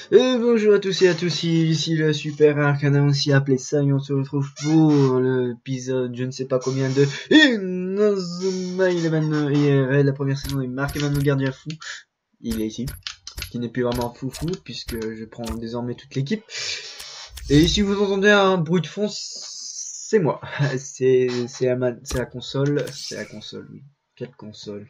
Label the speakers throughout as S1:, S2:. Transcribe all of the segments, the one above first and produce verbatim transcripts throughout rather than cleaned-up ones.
S1: Et bonjour à tous et à tous, ici le Super Arcana, aussi appelé ça, et on se retrouve pour l'épisode je ne sais pas combien de Inazuma Eleven I R L, la première saison, et Marc Emmanuel le gardien fou, il est ici, qui n'est plus vraiment fou fou, puisque je prends désormais toute l'équipe. Et si vous entendez un bruit de fond, c'est moi, c'est la, la console, c'est la console, oui, quelle console?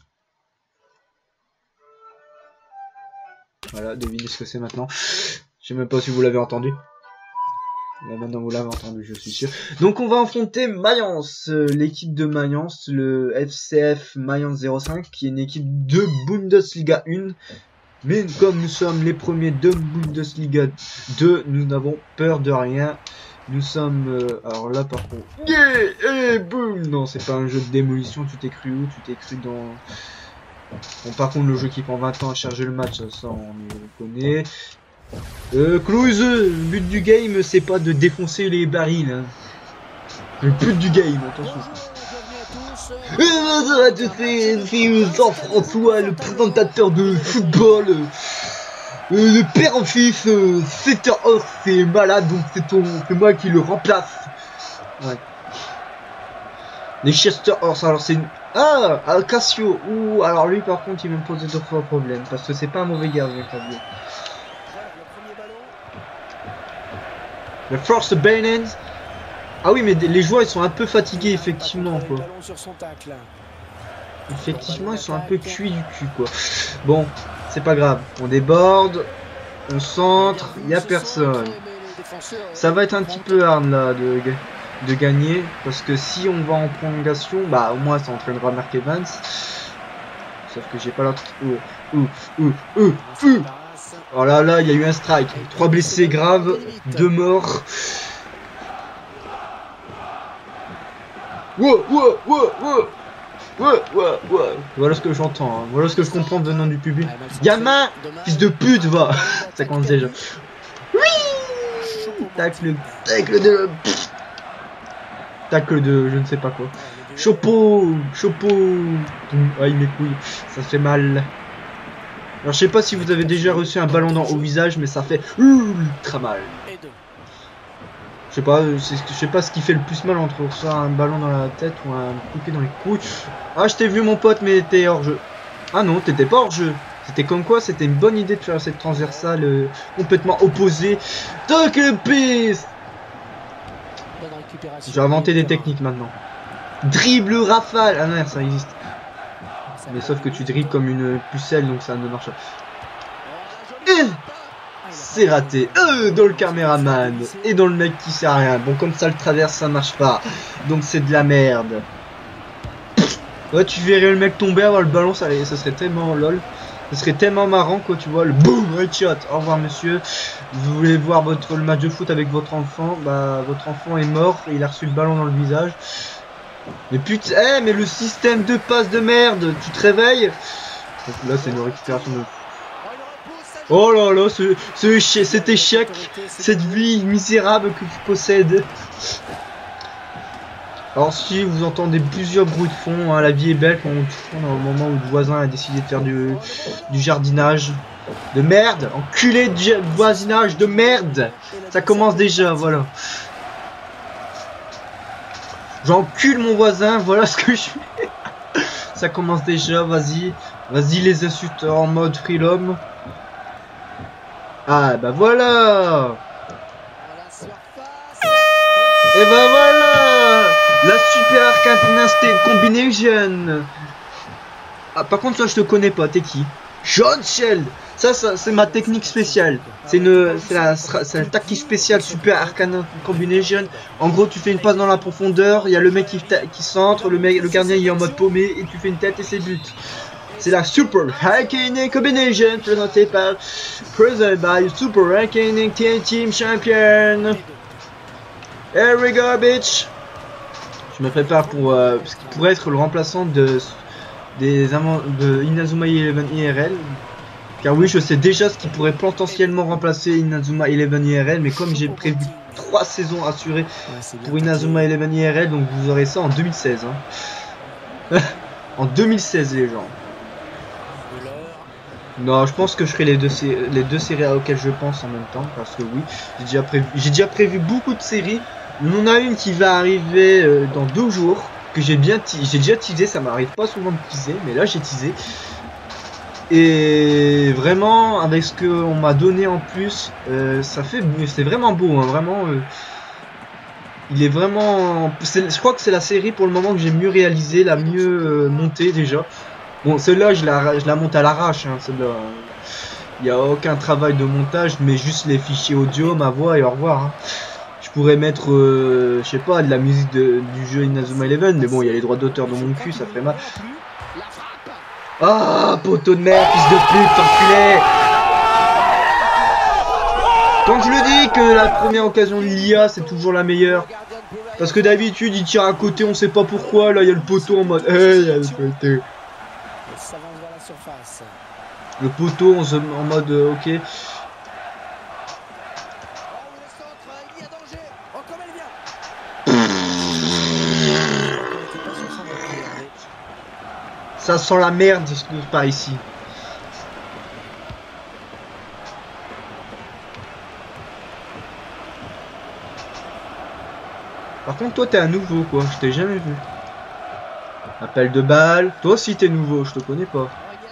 S1: Voilà, devinez ce que c'est maintenant. Je sais même pas si vous l'avez entendu. Là, maintenant vous l'avez entendu, je suis sûr. Donc on va affronter Mayence, euh, l'équipe de Mayence, le F C F Mayence zéro cinq, qui est une équipe de Bundesliga un. Mais comme nous sommes les premiers de Bundesliga deux, nous n'avons peur de rien. Nous sommes... Euh, alors là par contre... Yeah, et boum. Non, c'est pas un jeu de démolition, tu t'es cru où? Tu t'es cru dans... Bon, par contre, le jeu qui prend vingt ans à charger le match, ça on le connaît. Euh, Close, le but du game, c'est pas de défoncer les barils. Hein. Le but du game, attention. Bonjour à tous, c'est Jean-François, le présentateur de football. Euh, le père en fils, euh, Setter Horse est malade, donc c'est moi qui le remplace. Ouais. Les Chester Horse, alors c'est... Ah, Alcacio. Ouh, alors lui par contre il me pose deux fois problème parce que c'est pas un mauvais gardien. Le First Bainens. Ah oui, mais les joueurs ils sont un peu fatigués effectivement quoi. Effectivement ils sont un peu cuits du cul quoi. Bon, c'est pas grave. On déborde, on centre, il y a personne. Ça va être un petit peu hard là de de gagner parce que si on va en prolongation, bah au moins ça entraînera Mark Evans, sauf que j'ai pas l'autre. Ouh, ouh, ouh, ouh, ouh. Oh là là, il y a eu un strike, trois blessés graves, deux morts. Wow, wow, wow, wow. Ouais, ouais, ouais. Voilà ce que j'entends, hein. Voilà ce que je comprends venant du public. Gamin, fils de pute, va. Ça commence déjà. Oui. Tacle, tacle de. Tacle de je ne sais pas quoi. Chopo, chopo. Aïe mes couilles, ça fait mal. Alors je sais pas si vous avez déjà reçu un ballon dans, au visage, mais ça fait ultra mal. Je sais pas, je sais pas ce qui fait le plus mal entre ça, un ballon dans la tête ou un coup de pied dans les couilles. Ah, je t'ai vu mon pote, mais t'es hors jeu. Ah non, t'étais pas hors jeu. C'était comme quoi, c'était une bonne idée de faire cette transversale euh, complètement opposée. Tacle piste. J'ai inventé des techniques maintenant. Dribble rafale. Ah non, ça existe. Mais sauf que tu dribbles comme une pucelle, donc ça ne marche pas. Euh, C'est raté. Euh, dans le caméraman. Et dans le mec qui sert à rien. Bon, comme ça le traverse, ça marche pas. Donc c'est de la merde. Ouais, tu verrais le mec tomber, avoir le ballon, ça, ça serait tellement lol. Ce serait tellement marrant quoi, tu vois, le boom, headshot. Au revoir monsieur. Vous voulez voir votre le match de foot avec votre enfant? Bah votre enfant est mort, il a reçu le ballon dans le visage. Mais putain, hey, mais le système de passe de merde, tu te réveilles? Donc là c'est une récupération de... Oh là là, ce, ce, cet échec, cette vie misérable que tu possèdes. Alors si vous entendez plusieurs bruits de fond, hein, la vie est belle quand on tourne au moment où le voisin a décidé de faire du, du jardinage. De merde, enculé de voisinage de merde. Ça commence déjà, voilà. J'encule mon voisin, voilà ce que je fais. Ça commence déjà, vas-y. Vas-y les insulteurs en mode freelom. Ah bah voilà. Et bah voilà. La Super Arcana Combination. Ah par contre ça je te connais pas, t'es qui? John Shell. Ça, ça c'est ma technique spéciale. C'est une, c'est la, c'est la tactique spéciale Super Arcana Combination. En gros, tu fais une passe dans la profondeur. Il y a le mec qui, qui centre, le mec, le gardien il est en mode paumé et tu fais une tête et c'est but. C'est la Super Arcana Combination présentée par, presented by Super Arcana Team Champion. Here we go, bitch. Je me prépare pour euh, ce qui pourrait être le remplaçant de des de Inazuma Eleven I R L. Car oui, je sais déjà ce qui pourrait potentiellement remplacer Inazuma Eleven I R L, mais comme j'ai prévu trois saisons assurées pour Inazuma Eleven I R L, donc vous aurez ça en deux mille seize. Hein. En deux mille seize, les gens. Non, je pense que je ferai les deux, les deux séries auxquelles je pense en même temps. Parce que oui, j'ai déjà prévu, j'ai déjà prévu beaucoup de séries. On en a une qui va arriver euh, dans deux jours. Que j'ai bien j'ai déjà teasé, ça m'arrive pas souvent de teaser. Mais là j'ai teasé. Et vraiment, avec ce qu'on m'a donné en plus, euh, ça fait, c'est vraiment beau, hein, vraiment. Euh, il est vraiment, je crois que c'est la série pour le moment que j'ai mieux réalisé, la mieux euh, montée déjà. Bon, celle-là, je la, je la monte à l'arrache, hein, celle-là. Il n'y a aucun travail de montage, mais juste les fichiers audio, ma voix et au revoir. Hein. Je pourrais mettre, euh, je sais pas, de la musique de, du jeu Inazuma Eleven, mais bon, il y a les droits d'auteur dans mon cul, ça ferait mal. Ah, oh, poteau de merde, fils de pute, enculé! Quand je le dis que la première occasion de l'I A, c'est toujours la meilleure. Parce que d'habitude, il tire à côté, on sait pas pourquoi. Là, il y a le poteau en mode. Hey, il y a le poteau. Le poteau en mode. Euh, ok. Ça sent la merde par ici. Par contre, toi, t'es un nouveau, quoi. Je t'ai jamais vu. Appel de balle. Toi aussi, t'es nouveau. Je te connais pas.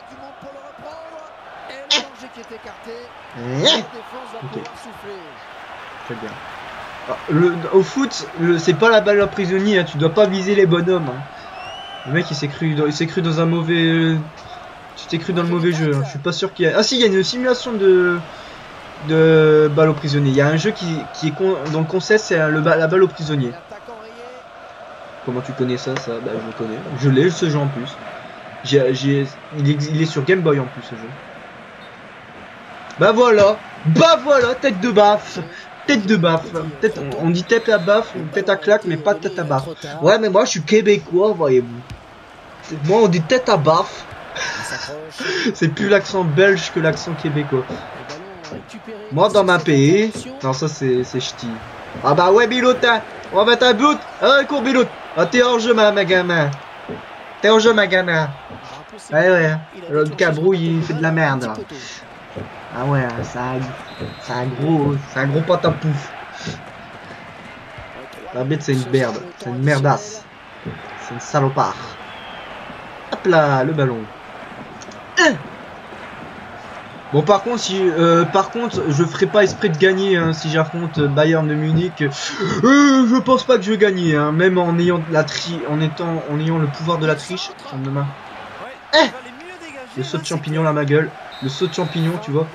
S1: Ok. Très bien. Alors, le, au foot, c'est pas la balle à prisonnier. Hein. Tu dois pas viser les bonhommes. Hein. Le mec, il s'est cru, dans, il s'est cru dans un mauvais. Tu t'es cru dans le mauvais jeu. Hein. Je suis pas sûr qu'il y a. Ah si, il y a une simulation de de balle au prisonnier. Il y a un jeu qui, qui est con... dans le concept, c'est le la balle au prisonnier. Comment tu connais ça, ça? Bah, je le connais. Je l'ai ce jeu en plus. J'ai, j'ai... Il, est... il est sur Game Boy en plus ce jeu. Bah voilà. Bah voilà, tête de baffe. Tête de baffe. Tête... On dit tête à baffe ou tête à claque, mais pas tête à baffe. Ouais, mais moi je suis québécois, voyez-vous. Moi on dit tête à baffe. C'est plus l'accent belge que l'accent québécois. Moi dans ma pays. Non, ça c'est ch'ti. Ah bah ouais, Bilotin. On va mettre un but. Ah, cours Bilout. Ah, t'es hors jeu, ma, ma gamin. T'es hors jeu, ma gamin. Ouais, ouais. Le cabrouille, il fait de la merde. Là. Ah ouais, c'est un, un gros. C'est un gros patapouf. L'arbitre, c'est une merde. C'est une merdasse. C'est une salopard. Hop là, le ballon. Hein. Bon, par contre, si, euh, par contre, je ferai pas esprit de gagner hein, si j'affronte Bayern de Munich. Euh, je pense pas que je vais gagner, hein, même en ayant la tri, en étant, en ayant le pouvoir de la triche. Eh, le saut de champignon là, ma gueule. Le saut de champignon, tu vois.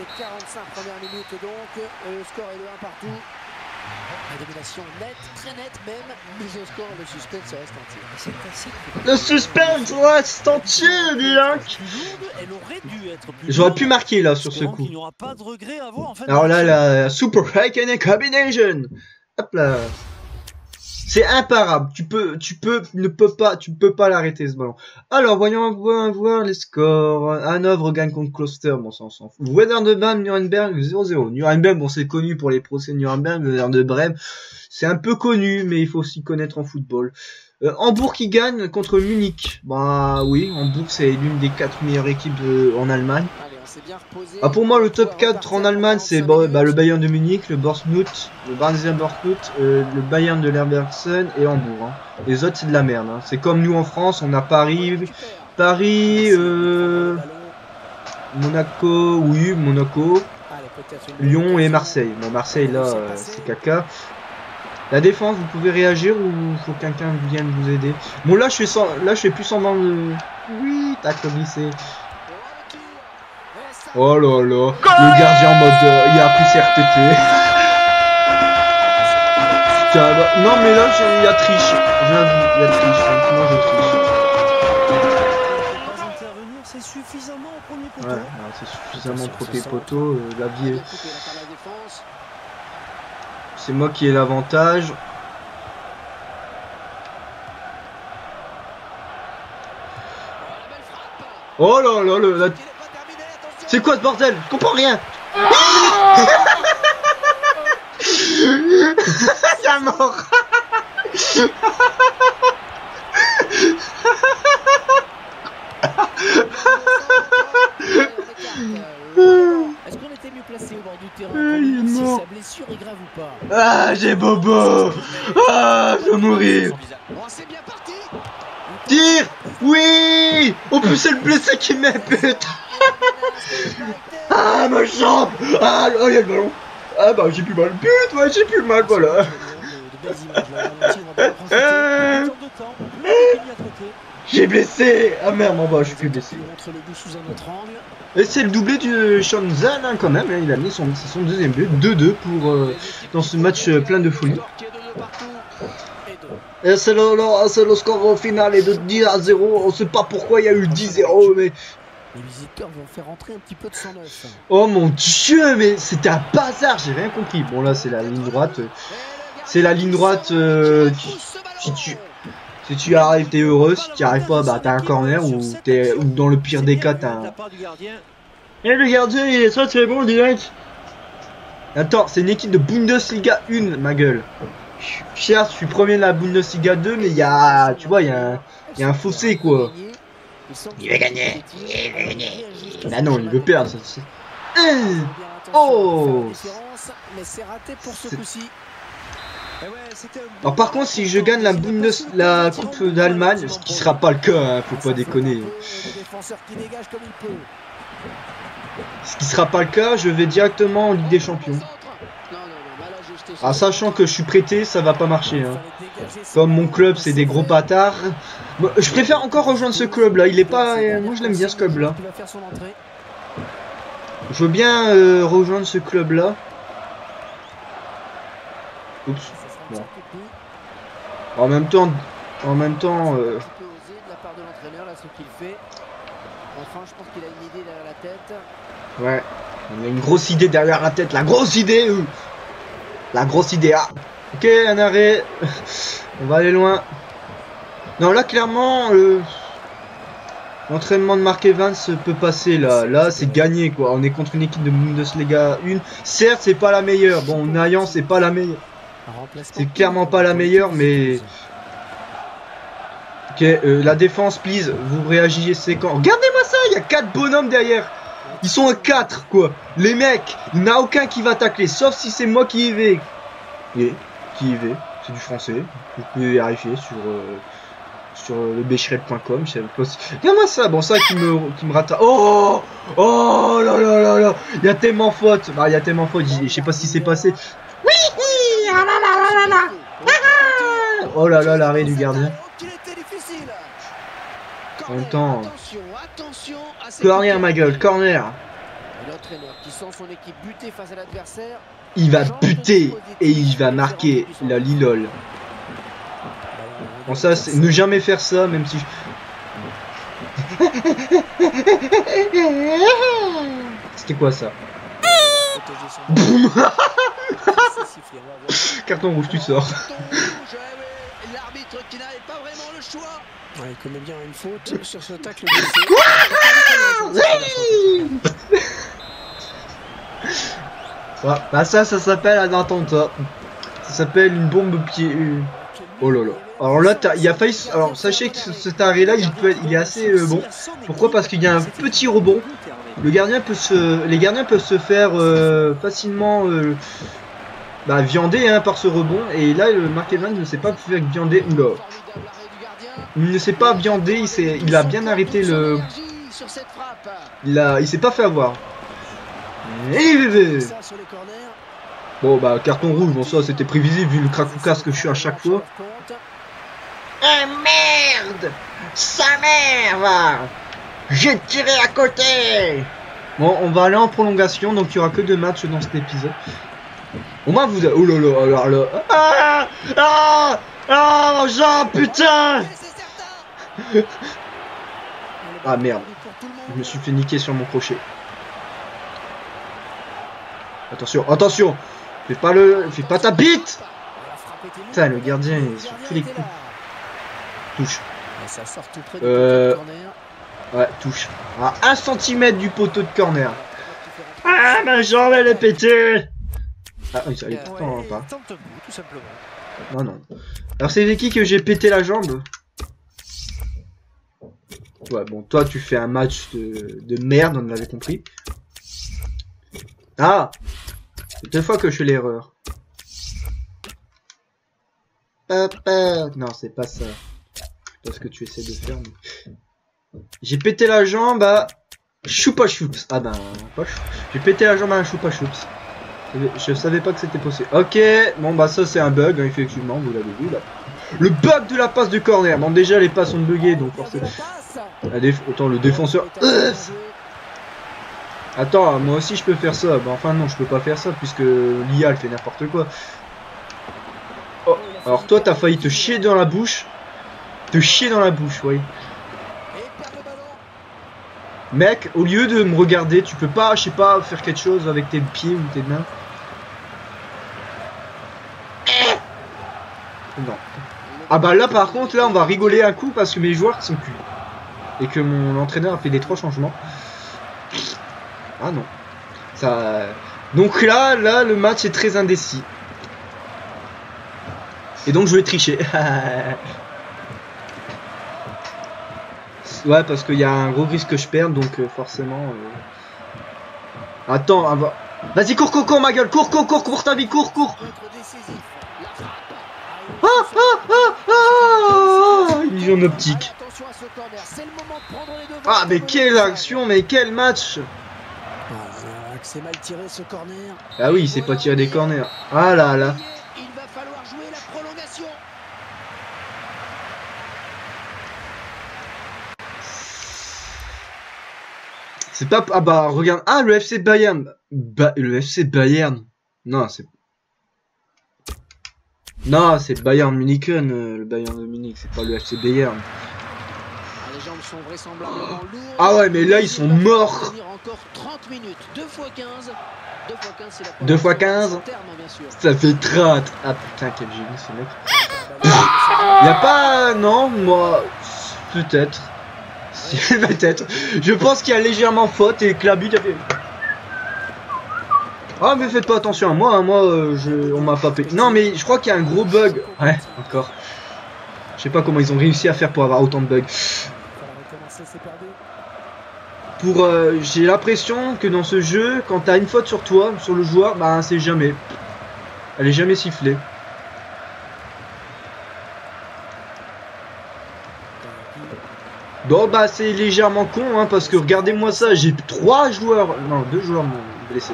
S1: La domination nette, très nette même, mais au score, le suspense reste entier. Le suspense reste entier, dis donc. J'aurais pu marquer là sur ce coup. Alors là, la Super High Combination. Hop là. C'est imparable. Tu peux, tu peux, ne peux pas, tu peux pas l'arrêter ce ballon. Alors, voyons voir, voir les scores. Hanovre gagne contre Kloster, bon, ça on s'en fout. Werder de Brême, Nuremberg, zéro zéro. Nuremberg, bon, c'est connu pour les procès de Nuremberg. Werder de Brême, c'est un peu connu, mais il faut s'y connaître en football. Euh, Hambourg qui gagne contre Munich. Bah oui, Hambourg, c'est l'une des quatre meilleures équipes de, en Allemagne. Ah, pour moi, le top quatre en Allemagne, c'est bah, bah, le Bayern de Munich, le Borsnut, le Borussia Dortmund, euh, le Bayern de Leverkusen et Hambourg. Hein. Les autres, c'est de la merde. Hein. C'est comme nous en France, on a Paris, Paris, euh, Monaco, oui, Monaco, Lyon et Marseille. Bon, Marseille, là, euh, c'est caca. La défense, vous pouvez réagir ou faut que quelqu'un vienne vous aider? Bon, là, je fais, sans, là, je fais plus semblant de... Oui, tac, glissé. Oh là là, le gardien en mode euh, il a pris ses R T T. Non mais là il y a triche, j'avoue, il y a triche, donc moi je triche. C'est suffisamment au premier poteau. Ouais, c'est suffisamment au premier poteau, euh, la vie est... C'est moi qui ai l'avantage. Oh là là, le, la... C'est quoi ce bordel? Je comprends rien. C'est mort.
S2: placé au bord du terrain.
S1: Ah, il est
S2: Si
S1: mort.
S2: sa blessure est grave ou pas.
S1: Ah, j'ai bobo. Ah, je vais mourir.
S2: Oh, c'est bien parti.
S1: Tire. Oui. En plus, c'est le blessé qui met, putain. Ah, ma jambe. Ah, là, il y a le ballon. Ah, bah, j'ai plus mal. But, ouais, j'ai plus mal, voilà. Euh, J'ai blessé. Ah, merde, en bas, je suis plus blessé. Et c'est le doublé du Shanzan, hein, quand même. Hein, il a mis son, son deuxième but. deux deux pour euh, dans ce match euh, plein de folie. Et c'est le, le, le score au final est de dix à zéro. On sait pas pourquoi il y a eu dix zéro, mais...
S2: Les visiteurs vont faire entrer un petit peu de sang neuf.
S1: Oh mon dieu, mais c'était un bazar, j'ai rien compris. Bon, là, c'est la ligne droite. C'est la ligne droite. Euh, si, tu, si tu arrives, t'es heureux. Si tu n'y arrives pas, bah t'as un corner. Ou, es, ou dans le pire des cas, t'as un... Et le gardien, il est très très bon, direct. Attends, c'est une équipe de Bundesliga un, ma gueule. Certes, je suis premier de la Bundesliga deux, mais il y a, tu vois, il y a un, il y a un fossé, quoi. Il va gagner, il va gagner. Bah non, il veut perdre. Ça, ça. Oh. Alors par contre, si je gagne la Bundes, la Coupe d'Allemagne, ce qui sera pas le cas, hein, faut pas déconner. Ce qui sera pas le cas, je vais directement en Ligue des Champions. Ah, sachant que je suis prêté, ça va pas marcher. Hein. Comme mon club, c'est des gros bâtards. Je préfère encore rejoindre ce club-là. Il est pas. Moi, je l'aime bien ce club-là. Je veux bien euh, rejoindre ce club-là. Oups. Bon. En même temps, en même temps. Euh... Ouais. On a une grosse idée derrière la tête. La grosse idée. Euh. La grosse idée. Ah. Ok, un arrêt. On va aller loin. Non, là, clairement, euh, l'entraînement de Mark Evans peut passer. Là, là c'est gagné, quoi. On est contre une équipe de Bundesliga un. Certes, c'est pas la meilleure. Bon, Nayan, c'est pas la meilleure. C'est clairement pas la meilleure, mais... Ok, euh, la défense, please. Vous réagissez quand... Regardez-moi ça, il y a quatre bonhommes derrière. Ils sont à quatre, quoi. Les mecs, il n'y en a aucun qui va tacler, sauf si c'est moi qui y vais. Et, qui y vais, c'est du français. Vous pouvez vérifier sur, euh, sur le becherel point com. Regarde-moi ça, bon, ça qui me, qui me rate. Oh, oh là là là là. Il y a tellement faute. Bah, il y a tellement faute, je sais pas ce qui s'est passé. Oui, ah là là là là. Ah, oh là là, l'arrêt du gardien. En même temps, corner, ma gueule, corner. Il va buter et il va marquer la Lilol. Bon, ça, ne jamais faire ça, même si je... C'était quoi ça? Carton rouge, tu sors. L'arbitre qui n'avait pas vraiment le choix.
S2: Ouais, il connaît bien une faute sur ce tacle.
S1: Ouais, bah ça, ça s'appelle un attentat. Ça s'appelle une bombe pied. Oh là là. Alors là, il y a failli. Alors sachez que cet arrêt-là, il peut, il est assez euh, bon. Pourquoi? Parce qu'il y a un petit rebond. Le gardien peut se, les gardiens peuvent se faire euh, facilement euh, bah, viander hein, par ce rebond. Et là, le Mark Evans ne s'est pas fait viander. Oula. Il ne s'est pas viandé. Il s'est, il a bien arrêté le. Il a, il s'est pas fait avoir. Et... Bon bah carton rouge, bon ça c'était prévisible vu le cracoucasse que je suis à chaque fois. Ah merde, sa mère, j'ai tiré à côté. Bon, on va aller en prolongation, donc il y aura que deux matchs dans cet épisode. Au moins vous... Oh là là, alors là... Ah ah ah, Jean, putain. Ah merde, je me suis fait niquer sur mon crochet. Attention, attention. Fais pas le... Fais pas ta bite. Putain, le gardien est sur tous les coups. Touche. Euh... Ouais, touche. À un centimètre du poteau de corner. Ah, ma jambe, elle est pétée. Ah, oui, ça allait pourtant hein, pas. Non, non. Alors, c'est qui que j'ai pété la jambe? Ouais, bon, toi, tu fais un match de, de merde, on l'avait compris. Ah, c'est deux fois que je fais l'erreur. Papa. Non, c'est pas ça. C'est pas ce que tu essaies de faire. Mais... J'ai pété la jambe à Choupa Choups. Ah ben, pas chou... J'ai pété la jambe à un Choupa Choups. Je savais pas que c'était possible. Ok, bon bah ça c'est un bug, hein, effectivement, vous l'avez vu là. Le bug de la passe de corner. Bon déjà les passes sont buggées donc forcément. La déf... Autant le défenseur. Euh Attends, moi aussi je peux faire ça. Bah enfin non, je peux pas faire ça puisque l'I A elle fait n'importe quoi. Oh, alors toi t'as failli te chier dans la bouche. Te chier dans la bouche, oui. Mec, au lieu de me regarder, tu peux pas, je sais pas, faire quelque chose avec tes pieds ou tes mains. Non. Ah bah là par contre, là on va rigoler un coup parce que mes joueurs sont culs. Et que mon entraîneur a fait des trois changements. Ah non. Ça... Donc là, là le match est très indécis. Et donc je vais tricher. Ouais, parce qu'il y a un gros risque que je perde, donc euh, forcément... Euh... Attends, on va... Vas-y, cours, cours, cours, ma gueule. Cours, cours, cours, cours ta vie, cours, cours. Ah, ah, ah, ah, illusion optique. Ah, mais quelle action, mais quel match.
S2: C'est mal tiré ce corner.
S1: Ah oui, c'est pas tiré des corners. Ah là là.
S2: Il va falloir jouer la prolongation.
S1: C'est pas... Ah bah, regarde. Ah, le F C Bayern. Ba... Le F C Bayern. Non, c'est... Non, c'est Bayern München, euh, le Bayern de Munich. C'est pas le F C Bayern.
S2: Les jambes sont vraisemblablement lourdes.
S1: Ah ouais, mais là, ils sont morts.
S2: Encore trente minutes. deux fois quinze. deux fois quinze, c'est la
S1: deux fois quinze. Ça fait trente. Ah putain, quel génie ce mec. Y'a pas... Non, moi... Peut-être. Peut-être. Je pense qu'il y a légèrement faute et que la but a fait... Ah mais faites pas attention à moi, hein, moi euh, je... on m'a pas payé. Non mais je crois qu'il y a un gros bug. Ouais, encore. Je sais pas comment ils ont réussi à faire pour avoir autant de bugs. Pour... Euh, j'ai l'impression que dans ce jeu, quand t'as une faute sur toi, sur le joueur, bah c'est jamais. Elle est jamais sifflée. Bon bah c'est légèrement con hein, parce que regardez-moi ça, j'ai trois joueurs, non deux joueurs blessés.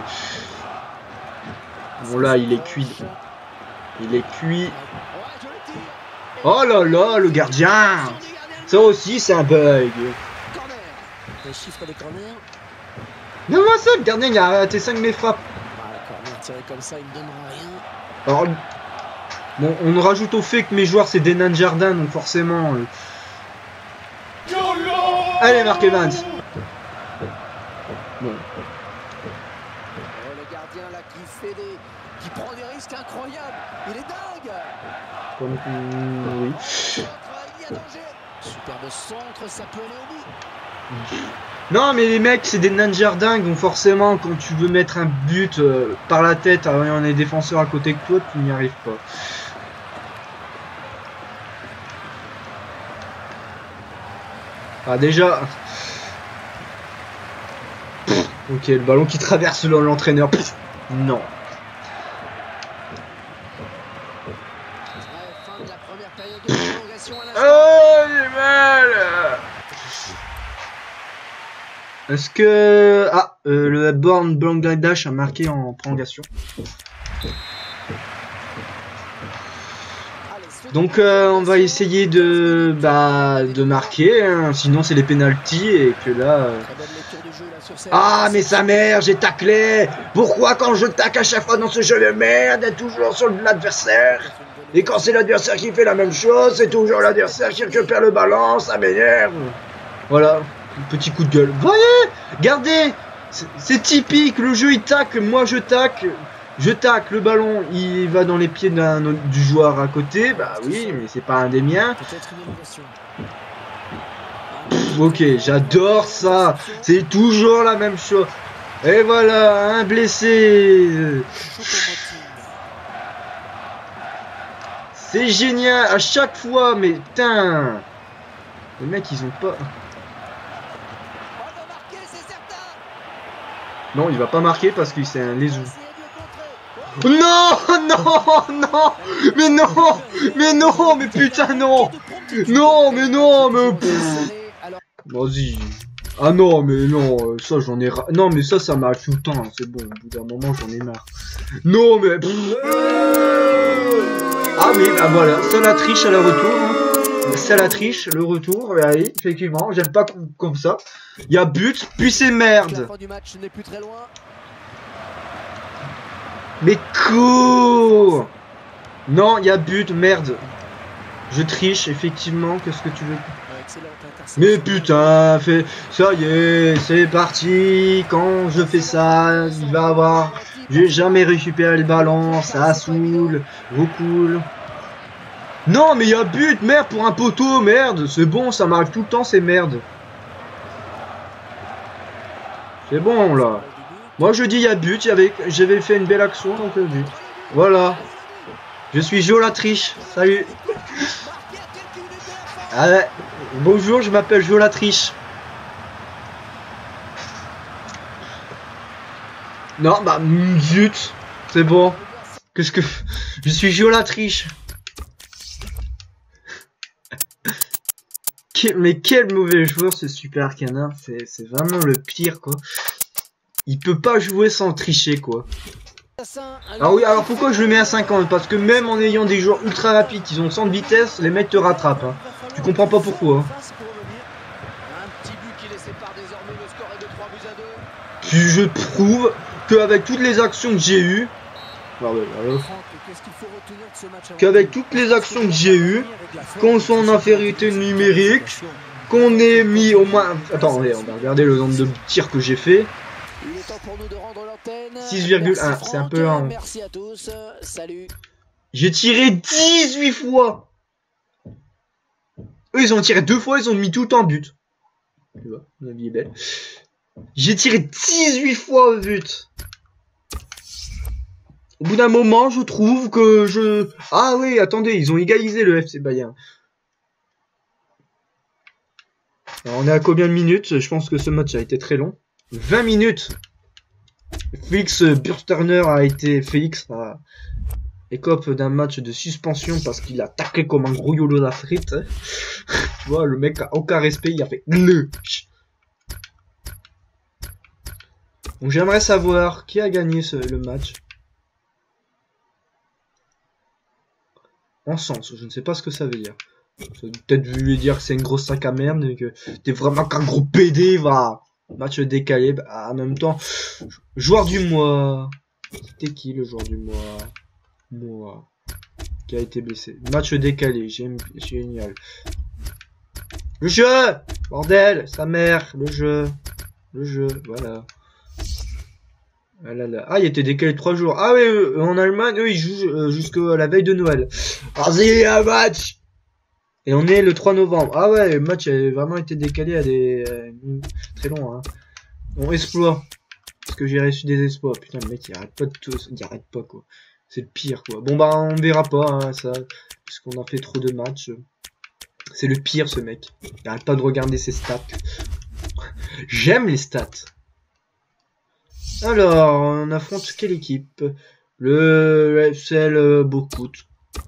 S1: Bon là il est cuit, il est cuit. Oh là là le gardien, ça aussi c'est un bug. Non moi ça le gardien il a raté cinq de mes frappes. Alors bon on rajoute au fait que mes joueurs c'est des nains de jardin donc forcément. Euh... Allez Mark Evans. Bon.
S2: Le gardien là qui fait des... qui prend des risques incroyables. Il est dingue.
S1: Comme euh, oui.
S2: Il y a danger. Superbe centre, ça peut aller au bout.
S1: Non mais les mecs c'est des nains de jardin donc forcément quand tu veux mettre un but euh, par la tête en ayant des défenseurs à côté de toi tu n'y arrives pas. Ah déjà. Ok le ballon qui traverse l'entraîneur. Non. Oh j'ai mal. Est-ce que... Ah, euh, le Born Bangladesh a marqué en prolongation. Donc euh, on va essayer de bah, de marquer, hein. Sinon c'est les pénaltys et que là... Euh... Ah mais sa mère, j'ai taclé. Pourquoi quand je tacle à chaque fois dans ce jeu de merde, est toujours sur l'adversaire? Et quand c'est l'adversaire qui fait la même chose, c'est toujours l'adversaire qui récupère le ballon, ça m'énerve. Voilà. Petit coup de gueule. Voyez, regardez, c'est typique. Le jeu il tac, moi je tac, je tac, le ballon il va dans les pieds d'un du joueur à côté. Bah oui, mais c'est pas un des miens. Pff, ok, j'adore ça. C'est toujours la même chose. Et voilà, un blessé. C'est génial à chaque fois, mais putain, les mecs ils ont pas. Non, il va pas marquer parce que c'est un lésou. Non, non, non, mais non, mais non, mais putain non, non, mais non, mais vas-y. Ah non, mais non, ça j'en ai ra... Non, mais ça, ça m'arrive tout le temps, c'est bon, au bout d'un moment j'en ai marre. Non, mais... Ah oui, bah voilà, ça la triche à la retour, hein. Ça la triche, le retour, allez, effectivement, j'aime pas comme, comme ça. Il y a but, puis c'est merde. Mais cours. Non, il y a but, merde. Je triche, effectivement, qu'est-ce que tu veux? Mais putain, fait... ça y est, c'est parti. Quand je fais ça, il va avoir... J'ai jamais récupéré le ballon, ça saoule, recoule. Non, mais il y a but, merde, pour un poteau, merde. C'est bon, ça m'arrive tout le temps, c'est merde. C'est bon, là. Moi, je dis il y a but, j'avais fait une belle action, donc le but. Voilà. Je suis Jo la triche. Salut. Ah ouais. Bonjour, je m'appelle Jo la triche. Non, bah, zut. C'est bon. Qu'est-ce que... Je suis Jo la triche. Mais quel mauvais joueur ce Super Arcana. C'est vraiment le pire, quoi. Il peut pas jouer sans tricher, quoi. Ah oui, alors pourquoi je le mets à cinquante? Parce que même en ayant des joueurs ultra rapides qui ont cent de vitesse, les mecs te rattrapent. Hein. Tu comprends pas pourquoi. Hein. Puis je prouve qu'avec toutes les actions que j'ai eues, qu'avec toutes les actions que j'ai eues, qu'on soit en infériorité numérique, qu'on ait mis au moins... Attends, on va regarder le nombre de tirs que j'ai fait. six virgule un, c'est un peu un...
S2: Merci à tous. Salut.
S1: J'ai tiré dix-huit fois. Eux, ils ont tiré deux fois, ils ont mis tout en but. Tu vois, la vie est belle. J'ai tiré dix-huit fois au but. Au bout d'un moment, je trouve que je... Ah oui, attendez, ils ont égalisé le F C Bayern. Alors, on est à combien de minutes? Je pense que ce match a été très long. vingt minutes. Félix Bursterner a été... Félix a écope d'un match de suspension parce qu'il a taclé comme un gros yolo d'Afrique. Tu vois, le mec a aucun respect, il a fait... Donc j'aimerais savoir qui a gagné ce, le match. En sens, je ne sais pas ce que ça veut dire. Peut-être voulu dire que c'est une grosse sac à merde et que t'es vraiment qu'un gros P D, va. Match décalé, bah, en même temps, joueur du mois. C'était qui le joueur du mois? Moi. Qui a été blessé. Match décalé, génial. Le jeu! Bordel! Sa mère! Le jeu! Le jeu, voilà. Ah, là, là. Ah, il était décalé trois jours. Ah oui, euh, en Allemagne, eux, ils jouent euh, jusqu'à la veille de Noël. Vas-y, un match! Et on est le trois novembre. Ah ouais, le match a vraiment été décalé à des... Euh, très long, hein. On exploit. Parce que j'ai reçu des exploits. Putain, le mec, il arrête pas de tout... Il arrête pas, quoi. C'est le pire, quoi. Bon, bah, on verra pas, hein, ça. Parce qu'on a fait trop de matchs. C'est le pire, ce mec. Il arrête pas de regarder ses stats. J'aime les stats. Alors, on affronte quelle équipe? Le F C L Bokout.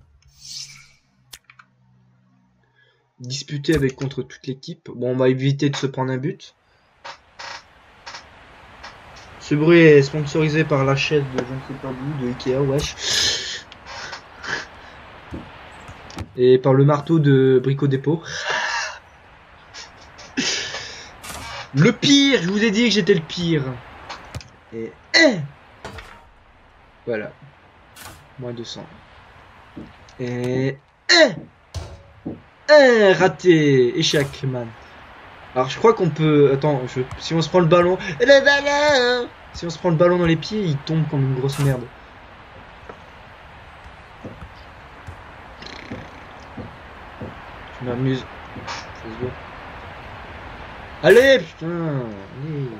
S1: Disputé avec contre toute l'équipe. Bon, on va éviter de se prendre un but. Ce bruit est sponsorisé par la chaîne de je ne sais pas d'où, de Ikea, wesh. Et par le marteau de Brico Dépôt. Le pire, je vous ai dit que j'étais le pire. Et eh voilà. Moins deux cents. Et eh eh raté. Échec, man. Alors je crois qu'on peut... Attends, je... si on se prend le ballon... Le ballon Si on se prend le ballon dans les pieds, il tombe comme une grosse merde. Je m'amuse. Allez, putain. Allez.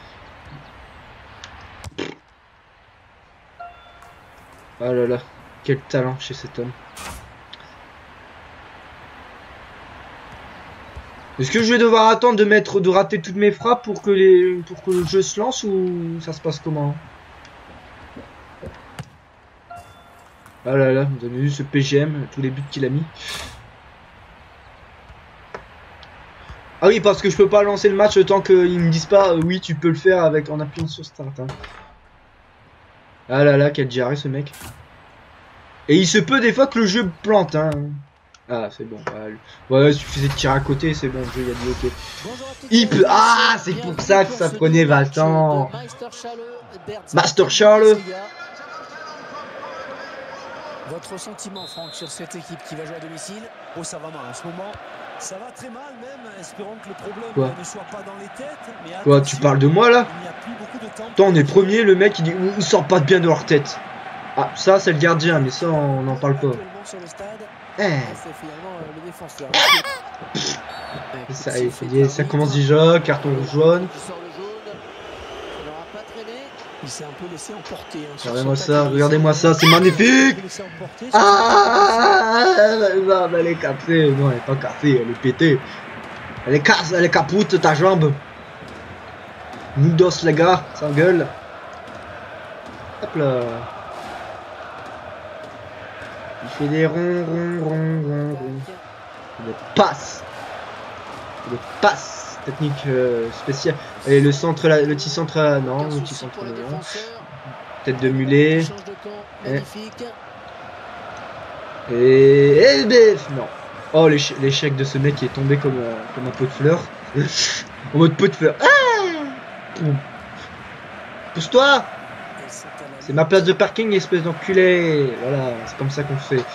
S1: Oh là là, quel talent chez cet homme. Est-ce que je vais devoir attendre de mettre, de rater toutes mes frappes pour que les, pour que le jeu se lance ou ça se passe comment? Ah là là, vous avez vu ce P G M, tous les buts qu'il a mis. Ah oui, parce que je peux pas lancer le match tant qu'ils me disent pas euh, oui, tu peux le faire avec en appuyant sur Start. Hein. Ah là là, quel diarrhée ce mec. Et il se peut des fois que le jeu plante. Hein. Ah, c'est bon. Ouais, il suffisait de tirer à côté, c'est bon, le jeu il a dit ok. Il peut. Ah, c'est pour ça que ça prenait vingt ans. Master Charles.
S2: Votre sentiment, Franck, sur cette équipe qui va jouer à domicile?
S3: Oh, ça va mal en ce moment. Ça va très mal même, espérons que le problème
S1: Quoi
S3: ne soit pas dans les têtes. Mais
S1: Quoi, tu parles de moi là?
S3: Il n'y a plus beaucoup de temps.
S1: Attends, on est premier, le mec il dit ils sortent pas bien de leur tête. Ah, ça c'est le gardien, mais ça on n'en parle pas. Eh. Ça, y est, ça commence déjà, carton jaune.
S2: Il s'est un peu laissé emporter. Hein,
S1: regardez-moi ça, regardez-moi ça, c'est magnifique. Ah, non, elle est cassée, non, elle est pas cassée, elle est pétée. Elle est casse, elle est capoute ta jambe. Nudos les gars, ça gueule. Hop là. Il fait des ronds, ronds, ronds, ronds, ronds. Il passe. Il passe. Technique euh, spéciale. Et le centre là, le petit centre là, non, le petit centre là. Tête de mulet. Et et, et bef, non. Oh l'échec de ce mec qui est tombé comme, euh, comme un pot de fleurs. En mode pot de fleurs. Ah, pousse-toi. C'est ma place de parking, espèce d'enculé. Voilà, c'est comme ça qu'on fait.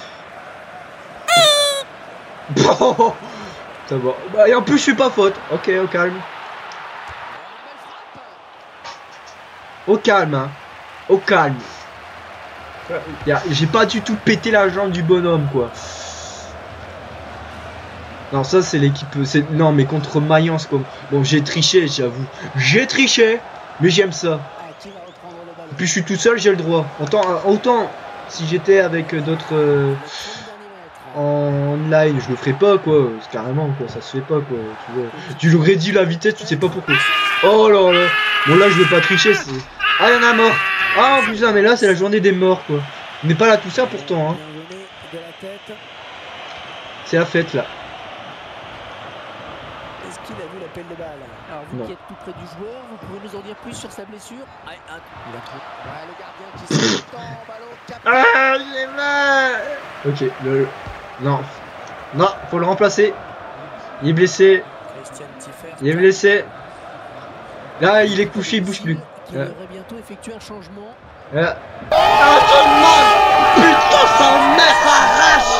S1: Bon. Ça va. Bah, et en plus, je suis pas faute. Ok, au calme. Au calme, hein. Au calme. J'ai pas du tout pété la jambe du bonhomme, quoi. Non, ça, c'est l'équipe. Non, mais contre Mayence, comme. Bon, j'ai triché, j'avoue. J'ai triché, mais j'aime ça. Et puis, je suis tout seul, j'ai le droit. Autant, autant si j'étais avec d'autres. Euh... en online, je le ferais pas quoi, carrément quoi, ça se fait pas quoi, tu vois. Tu l'aurais dit la vitesse, tu sais pas pourquoi. Oh là là. Bon là je vais pas tricher, c'est. Ah y'en a mort. Ah putain mais là c'est la journée des morts quoi. On n'est pas là tout ça pourtant hein. C'est la fête là.
S2: Est-ce qu'il a vu l'appel de balle? Alors vous qui êtes tout près du joueur, vous pouvez nous en dire plus sur sa blessure? Ah, un... Il a trop... ouais, le gardien qui s'étend, ballon capté.
S1: Ah j'ai mal. Ok, le... Non. Non, faut le remplacer. Il est blessé. Il est blessé. Là, il est couché, il bouge plus.
S2: Il devrait bientôt effectuer un changement.
S1: Là. Ah, tout le monde. Putain, sa mère s'arrache.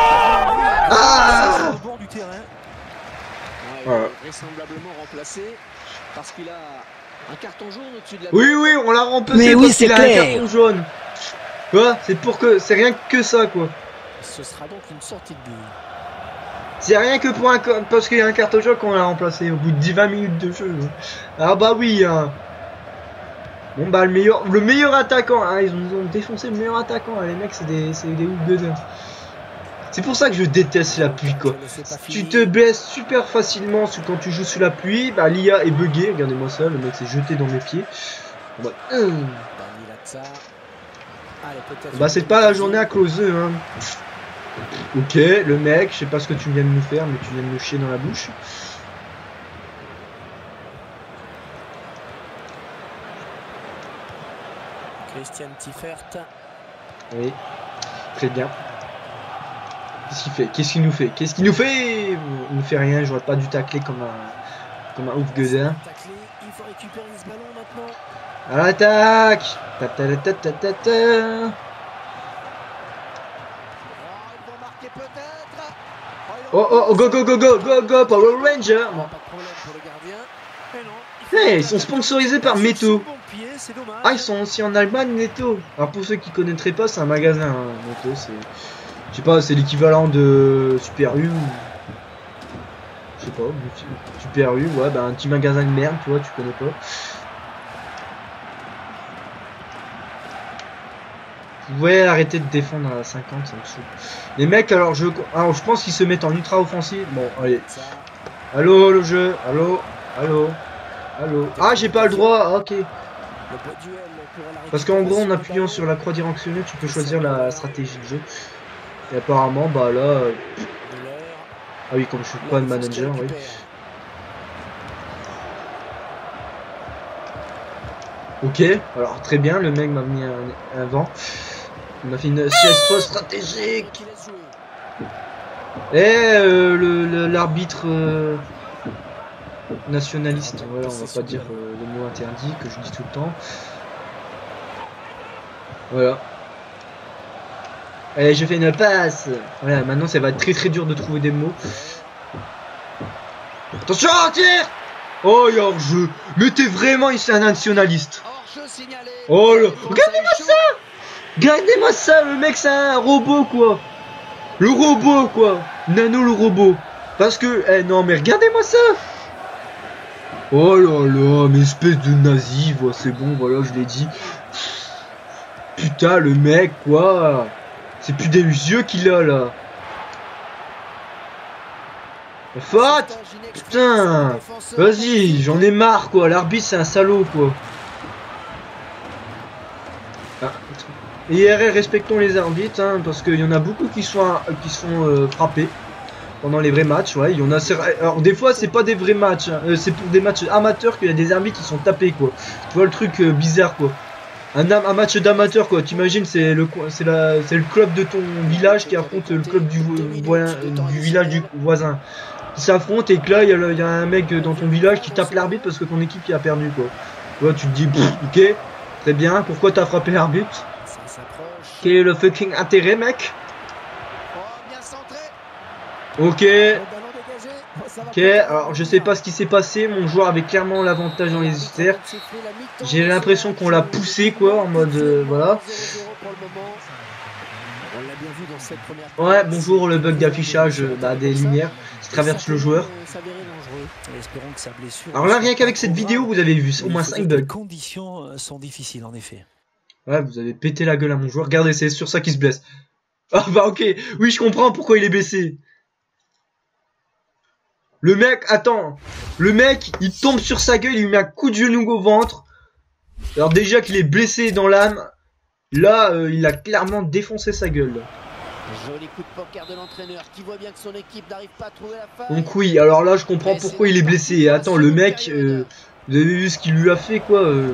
S1: Ah.
S3: Au bord du terrain.
S1: Voilà.
S2: Vraisemblablement remplacé parce qu'il a un carton jaune au-dessus de la.
S1: Oui, oui, on l'a remplacé.
S4: Mais oui, c'est
S1: clair.
S4: clair.
S1: Un carton jaune. Tu vois, c'est pour que, c'est rien que ça quoi.
S2: Ce sera donc une sortie de but.
S1: C'est rien que pour un parce qu'il y a un carton jaune qu'on l'a remplacé au bout de dix vingt minutes de jeu. Ah bah oui hein. Bon bah le meilleur le meilleur attaquant, hein, ils, ont, ils ont défoncé le meilleur attaquant, hein, les mecs c'est des c'est des hoopgunners. C'est pour ça que je déteste la pluie quoi. Tu te blesses super facilement quand tu joues sous la pluie, bah l'I A est buggé, regardez-moi ça, le mec s'est jeté dans mes pieds. Bah, hum. Bah c'est pas la journée à closer hein. Ok, le mec, je sais pas ce que tu viens de nous faire, mais tu viens de nous chier dans la bouche.
S2: Christian Tiffert.
S1: Oui, très bien. Qu'est-ce qu'il fait? Qu'est-ce qu'il nous fait? Qu'est-ce qu'il nous fait? Il nous fait rien, j'aurais pas dû tacler comme un comme un ouf gueudin.
S2: Il faut récupérer ce ballon maintenant.
S1: À l'attaque! Ta ta ta ta ta ta. Oh oh go go go go go go Power Ranger! Bon. Hey, ils sont sponsorisés par Netto. Ah, ils sont aussi en Allemagne, Netto. Alors pour ceux qui connaîtraient pas, c'est un magasin. Hein, Netto, c'est, je sais pas, c'est l'équivalent de Super U. Je sais pas, Super U, ouais, bah un petit magasin de merde, tu vois, tu connais pas. Vous pouvez arrêter de défendre à cinquante, ça me saoule. Les mecs, alors je, alors je pense qu'ils se mettent en ultra offensif. Bon, allez. Allô le jeu. Allô. Allô. Allô. Ah j'ai pas le droit. Ah, ok. Parce qu'en gros en appuyant sur la croix directionnelle tu peux choisir la stratégie de jeu. Et apparemment bah là... Euh... Ah oui comme je suis pas le manager oui. Ok, alors très bien, le mec m'a mis un, un vent. Il m'a fait une sieste trop stratégique. Et euh, l'arbitre euh, nationaliste, voilà, on va pas dire euh, le mot interdit que je dis tout le temps. Voilà. Allez, je fais une passe. Voilà, maintenant ça va être très très dur de trouver des mots. Attention, tire. Oh, il y a hors-jeu. Mais t'es vraiment ici un nationaliste. Oh là, regardez-moi ça. Regardez-moi ça, le mec c'est un robot quoi. Le robot quoi. Nano le robot. Parce que, eh non mais regardez-moi ça. Oh là là, mais espèce de nazi, voilà, c'est bon, voilà, je l'ai dit. Putain, le mec quoi. C'est plus des yeux qu'il a là. Faute. Putain. Vas-y, j'en ai marre quoi. L'arbitre c'est un salaud quoi. Ah. I R L, respectons les arbitres hein, parce qu'il y en a beaucoup qui sont qui sont euh, frappés pendant les vrais matchs. Ouais, il y en a. Alors des fois c'est pas des vrais matchs, hein. euh, c'est pour des matchs amateurs qu'il y a des arbitres qui sont tapés quoi. Tu vois le truc euh, bizarre quoi. Un, un match d'amateur quoi. T'imagines c'est le c'est la c'est le club de ton village qui affronte le club du voisin du village du voisin. Ils s'affrontent et que là il y, y a un mec dans ton village qui tape l'arbitre parce que ton équipe qui a perdu quoi. Tu vois tu te dis pff, ok très bien. Pourquoi t'as frappé l'arbitre? Quel est le fucking intérêt, mec? Ok. Ok, alors je sais pas ce qui s'est passé. Mon joueur avait clairement l'avantage dans les airs. J'ai l'impression qu'on l'a poussé, quoi, en mode. Euh, voilà. Ouais, bonjour, le bug d'affichage bah, des lumières qui traverse le joueur. Alors là, rien qu'avec cette vidéo, vous avez vu au moins cinq bugs.
S3: Les conditions sont difficiles, en effet.
S1: Ouais, vous avez pété la gueule à mon joueur. Regardez, c'est sur ça qu'il se blesse. Ah bah ok, oui je comprends pourquoi il est blessé. Le mec, attends. Le mec, il tombe sur sa gueule, il lui met un coup de genou au ventre. Alors déjà qu'il est blessé dans l'âme. Là, euh, il a clairement défoncé sa gueule.
S2: Joli coup de poker de l'entraîneur qui voit bien que son équipe n'arrive pas à trouver la faille.
S1: Donc oui, alors là je comprends pourquoi il est blessé. Attends, le mec, euh, vous avez vu ce qu'il lui a fait quoi euh...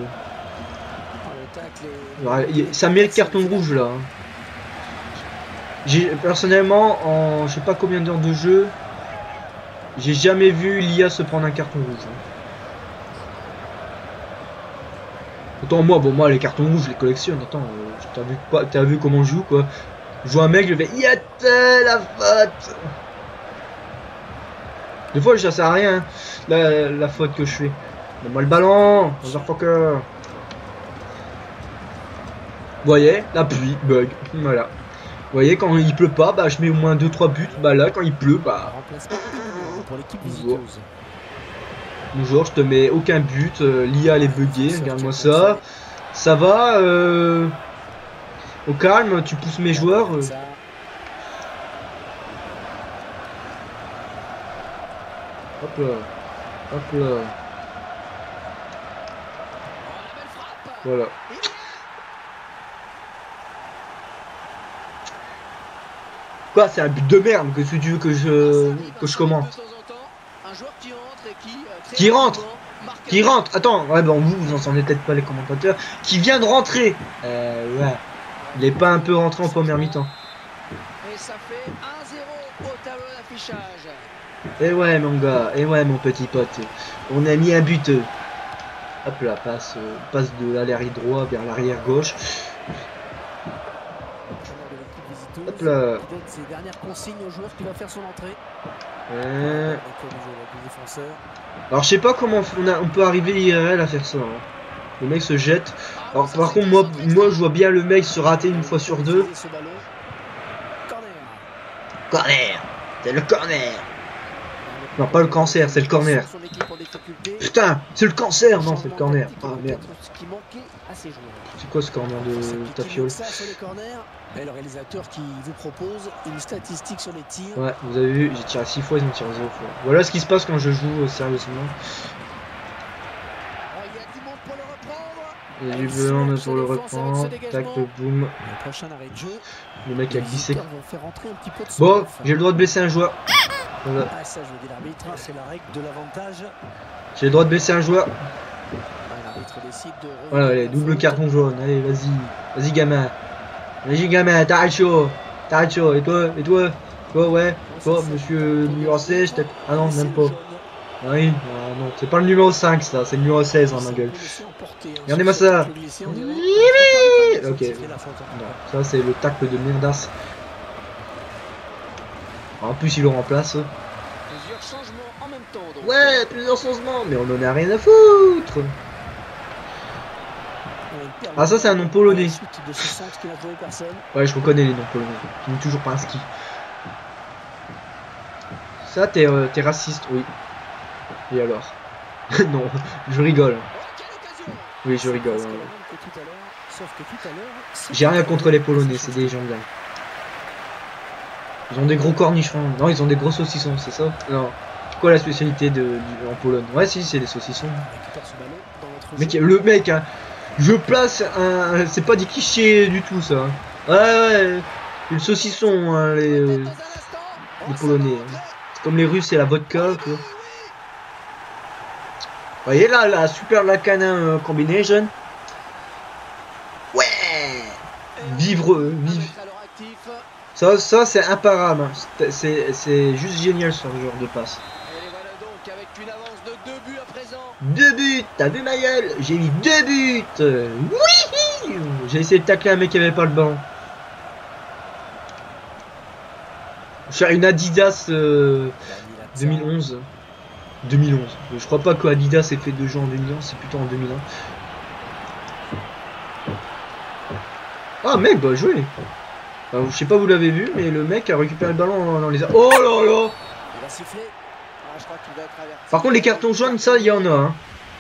S1: Ça mérite carton rouge là. J'ai personnellement en je sais pas combien d'heures de jeu, j'ai jamais vu l'I A se prendre un carton rouge. Autant moi, bon moi les cartons rouges je les collectionne. Attends, euh, t'as vu pas, t'as vu comment je joue quoi? Je vois un mec, je fais Yatta la faute. Des fois ça sert à rien hein, la, la faute que je fais. Donne-moi le ballon, motherfucker. Vous voyez, la pluie, bug, voilà. Vous voyez, quand il pleut pas, bah je mets au moins deux trois buts. Bah là, quand il pleut, bah. Bonjour. Bonjour, je te mets aucun but. Euh, L'I A elle est buggée, regarde-moi ça. Ça va, euh... au calme, tu pousses mes joueurs. Euh... Hop là. Hop là. Voilà. Quoi, c'est un but de merde que si tu veux que je que je commente. Qui rentre, qui rentre. Attends, ouais bon vous vous entendez peut-être pas les commentateurs. Qui vient de rentrer. Euh, ouais. Il est pas un peu rentré en première mi-temps.
S2: Et ça fait un zéro au tableau d'affichage.
S1: Et ouais mon gars, et ouais mon petit pote. On a mis un but. Hop là, passe, passe de l'arrière droit vers l'arrière gauche. Hop là.
S2: Il donne ses dernières consignes au joueur qui va faire son entrée.
S1: Euh... Alors je sais pas comment on, a, on peut arriver I R L à faire ça. Hein. Le mec se jette. Alors par contre moi, moi je vois bien le mec se rater une fois sur deux. Corner. C'est le corner. Non pas le cancer, c'est le corner.
S2: difficulté.
S1: Putain, c'est le cancer. Non, c'est le corner. Ah merde.
S2: Ce qui manquait à ces joueurs.
S1: C'est quoi ce corner de Tafiole?
S2: Ça sur les corners. Et le réalisateur qui vous propose une statistique sur les tirs.
S1: Ouais, vous avez vu, j'ai tiré six fois, ils ont tiré zéro fois. Voilà ce qui se passe quand je joue euh, sérieusement.
S2: Il y a du monde pour le reprendre.
S1: Il y a du besoin pour le reprendre. Tac, boum.
S2: Le prochain arrêt de jeu.
S1: Le mec a glissé.
S2: Bon,
S1: bon, j'ai le droit de blesser un joueur. Voilà.
S2: Ah, ça, je dis l'arbitre,
S3: c'est la règle de l'avantage.
S1: J'ai le droit de blesser un joueur.
S2: L'arbitre décide de.
S1: Voilà, allez, double carton jaune. Allez, vas-y. Vas-y, gamin. Vas-y, gamin, t'arrêtes chaud. T'arrêtes chaud. Et toi, et toi, toi, ouais. Toi, monsieur numéro seize, peut-être. Ah non, même pas. Oui, ah non, c'est pas le numéro cinq, ça. C'est le numéro seize, hein, ma gueule. Regardez-moi ça. Ok. Non, ça, c'est le tacle de merdasse. En plus, il le remplace.
S2: Plusieurs changements en même temps. Donc.
S1: Ouais, plusieurs changements. Mais on en a rien à foutre. Ah, ça, c'est un nom polonais. Ouais, je reconnais les noms polonais. Qui n'ont toujours pas un ski. Ça, t'es euh, t'es raciste, oui. Et alors? Non, je rigole. Oui, je rigole. Ouais. J'ai rien contre les Polonais, c'est des gens bien. Ils ont des gros cornichons. Non, ils ont des gros saucissons, c'est ça? Non. C'est quoi la spécialité de, du, en Pologne? Ouais, si, c'est des saucissons. Mec, le mec, hein, je place un. C'est pas des clichés du tout, ça. Ouais, ouais. Le saucisson, hein, les, euh, les Polonais. Hein. C'est comme les Russes et la vodka, quoi. Vous voyez là, la super lacanin euh, combination. Ouais. Vivre, euh, vivre. Ça, ça c'est imparable. C'est juste génial ce genre de passe. Deux buts. T'as vu ma gueule? J'ai mis deux buts. Oui. J'ai essayé de tacler un mec qui avait pas le ballon. Faire une Adidas euh, deux mille onze. deux mille onze. Je crois pas que Adidas ait fait deux jeux en deux mille onze, c'est plutôt en deux mille un. Ah mec, bah joué. Enfin, je sais pas, vous l'avez vu, mais le mec a récupéré le ballon dans les... Oh là là. Par contre, les cartons jaunes, ça, il y en a. Hein.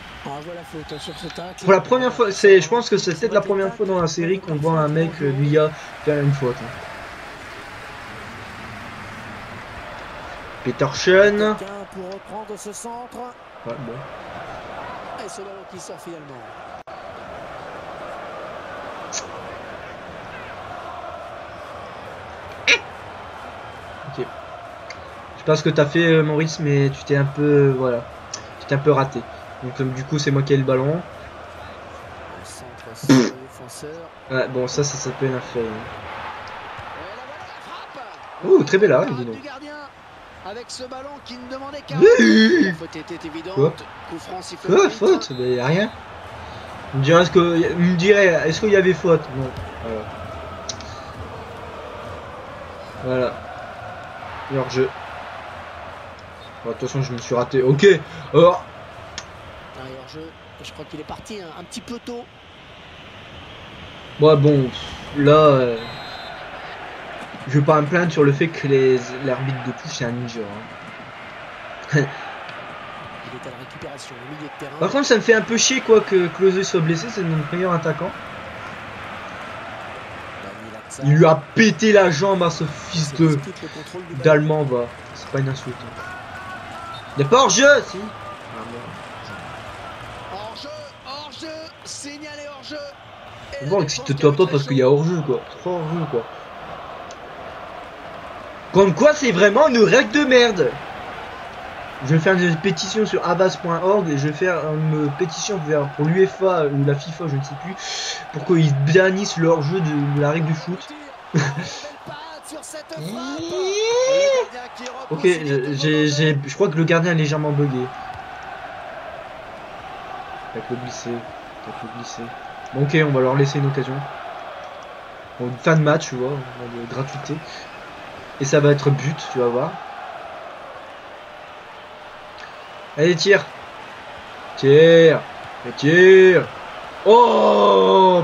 S1: Pour la première fois, c'est, je pense que c'est peut-être la première fois dans la série qu'on voit un mec euh, lui a faire une faute. Hein. Peterson.
S2: Pour reprendre ce centre.
S1: Ouais, bon.
S2: Et ce ballon qui sort finalement.
S1: Ok. Je sais pas ce que t'as fait, euh, Maurice, mais tu t'es un peu, euh, voilà, tu t'es un peu raté. Donc euh, du coup, c'est moi qui ai le ballon.
S2: Le centre sur le défenseur.
S1: Ouais, bon, ça, ça s'appelle un fait. Ouh, très belle arrêt, dis donc.
S2: Avec ce ballon qui ne demandait qu'à.
S1: La
S2: faute était évidente.
S1: Quoi?
S2: Coup franc sifflé.
S1: Quoi, faute? Mais y a rien. On me dirait, est-ce que, me dirait, est-ce qu'il y avait faute? Non. Voilà. Voilà. Et hors jeu. Bon, de toute façon, je me suis raté. Ok. Alors.
S2: Hors jeu. Je crois qu'il est parti un, un petit peu tôt.
S1: Ouais, bon, là. Euh... Je vais pas me plaindre sur le fait que l'arbitre de touche c'est un ninja. Hein.
S2: Il est à la récupération au milieu de terrain.
S1: Par contre, ça me fait un peu chier quoi que Klose soit blessé, c'est notre meilleur attaquant. Il lui a pété la jambe à ce fils de d'allemand, va. C'est pas une insulte. Il n'y a pas hors jeu, si.
S2: Hors jeu, hors jeu, signalé hors jeu.
S1: Bon, excite-toi pas parce qu'il y a hors jeu quoi. Trop hors jeu quoi. Comme quoi, c'est vraiment une règle de merde. Je vais faire une pétition sur avas point org et je vais faire une pétition pour l'UEFA ou la FIFA, je ne sais plus, pour qu'ils bannissent leur jeu de la règle du foot. Ok, j'ai, j'ai, je crois que le gardien est légèrement bugué. Avec le glisser, avec le glisser. Bon, ok, on va leur laisser une occasion. Bon, fin de match, tu vois, de gratuité. Et ça va être but, tu vas voir. Allez, tire. Tire. Et tire. Oh.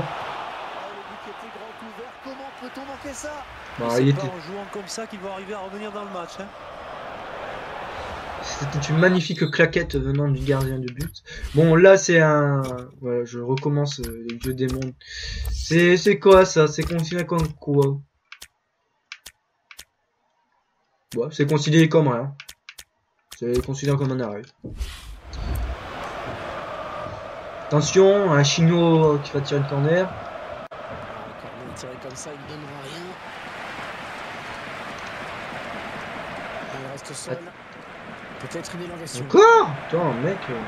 S3: Bah, il était... en jouant comme ça qu'il va arriver à revenir dans le match. Hein.
S1: C'était une magnifique claquette venant du gardien de but. Bon, là, c'est un... Voilà, je recommence euh, les vieux démons. C'est c'est quoi, ça? C'est considéré comme quoi? Ouais, c'est considéré comme rien. C'est considéré comme un arrêt. Attention, un Chino qui va tirer le corner.
S2: Le tiré comme ça, il ne donnera rien. Il reste seul. Peut-être une élévation.
S1: Encore? Attends, mec. Euh...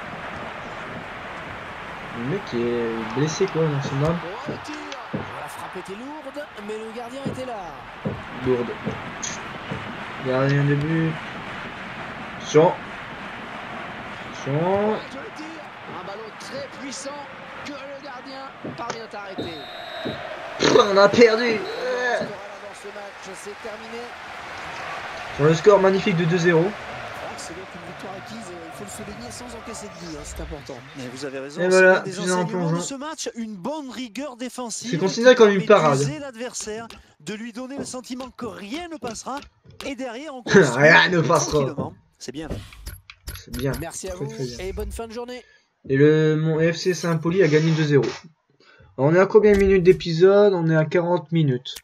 S1: Le mec est blessé quoi dans son âme.
S2: Oh, le tir. La frappe était lourde, mais le gardien était là.
S1: Lourde. Gardien de but. Attention. Attention.
S2: Un ballon très puissant que le gardien parvient à arrêter.
S1: Pff, on a perdu.
S2: Le score dans ce match, c'est terminé.
S1: Sur le score magnifique de deux zéro.
S2: C'est donc une victoire acquise, il faut le souligner, sans encaisser de but, hein, c'est important.
S3: Mais vous avez raison.
S1: Et voilà,
S3: des
S1: plus en
S3: enseignements de
S1: plongeon.
S3: ce match, une bonne rigueur défensive.
S1: C'est considéré comme une parade.
S3: L'adversaire, de lui donner le sentiment que rien ne passera, et derrière on
S1: rien ne passera.
S3: C'est bien.
S1: C'est bien.
S2: Merci à
S1: très,
S2: vous
S1: très bien.
S2: et bonne fin de journée.
S1: Et le mon F C Saint-Pauli a gagné deux zéro. On est à combien de minutes d'épisode? On est à quarante minutes.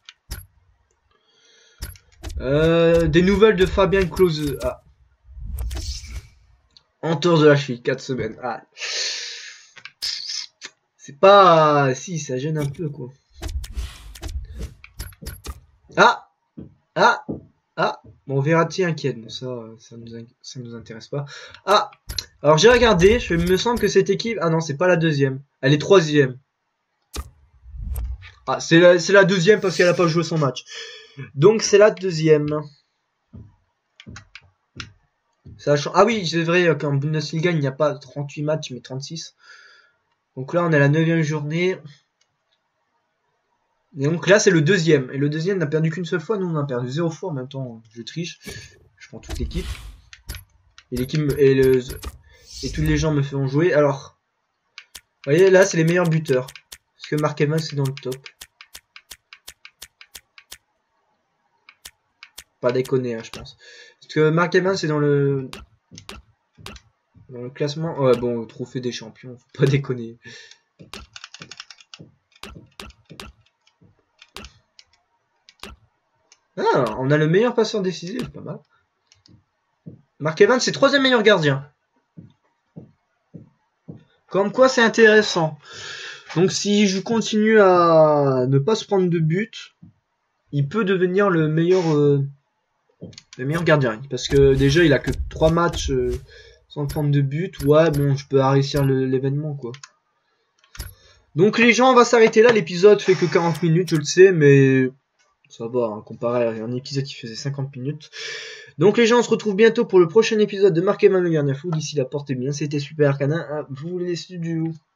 S1: Euh, des nouvelles de Fabien Close. Ah. Entorse de la cheville, quatre semaines. Ah. C'est pas... Si, ça gêne un peu, quoi. Ah. Ah. Ah. Bon, Verratti inquiète. Bon, ça, ça nous, ça nous intéresse pas. Ah. Alors, j'ai regardé. Je me semble que cette équipe... Ah non, c'est pas la deuxième. Elle est troisième. Ah, c'est la, c'est la deuxième parce qu'elle a pas joué son match. Donc, c'est la deuxième. Sachant... Ah oui, c'est vrai qu'en Bundesliga, il n'y a pas trente-huit matchs, mais trente-six. Donc là, on est à la neuvième journée. Et donc là, c'est le deuxième. Et le deuxième n'a perdu qu'une seule fois. Nous, on a perdu zéro fois. En même temps, je triche. Je prends toute l'équipe. Et l'équipe et, le... et tous les gens me font jouer. Alors, vous voyez, là, c'est les meilleurs buteurs. Parce que Mark Evans, c'est dans le top. Pas déconner, hein, je pense. Parce que Mark Evans, c'est dans le... Dans le classement... Ouais, bon, trophée des champions. Faut pas déconner. Ah, on a le meilleur passeur décisif, pas mal. Mark Evans, c'est troisième meilleur gardien. Comme quoi, c'est intéressant. Donc, si je continue à ne pas se prendre de but, il peut devenir le meilleur, euh, le meilleur gardien. Parce que déjà, il a que trois matchs euh, sans prendre de but. Ouais, bon, je peux réussir l'événement, quoi. Donc, les gens, on va s'arrêter là. L'épisode fait que quarante minutes, je le sais, mais... Ça va, hein, comparé à un épisode qui faisait cinquante minutes. Donc les gens, on se retrouve bientôt pour le prochain épisode de Mark Evans le gardien fou. D'ici là, portez bien, c'était Super Arcanin. Vous les studios.